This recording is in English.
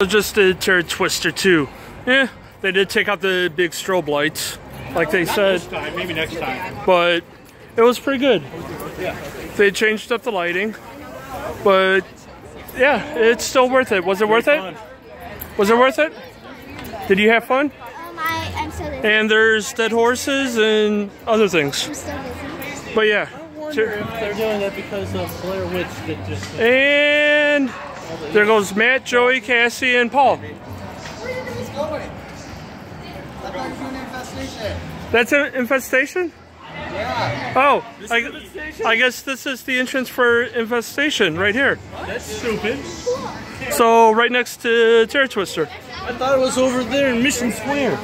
Just did Terror Twister 2. Yeah, they did take out the big strobe lights, like they said. This time, maybe next time. But it was pretty good. Yeah. They changed up the lighting, but yeah, it's still worth it. Was it worth it? Was it worth it? Did you have fun? I'm so busy. And there's dead horses and other things. I'm so busy. But yeah. I wonder if they're doing that because of Blair Witch that just... And there goes Matt, Joey, Cassie, and Paul. That's an infestation? Yeah. Oh, I guess this is the entrance for infestation right here. That's stupid. So right next to Terror Twister. I thought it was over there in Mission Square.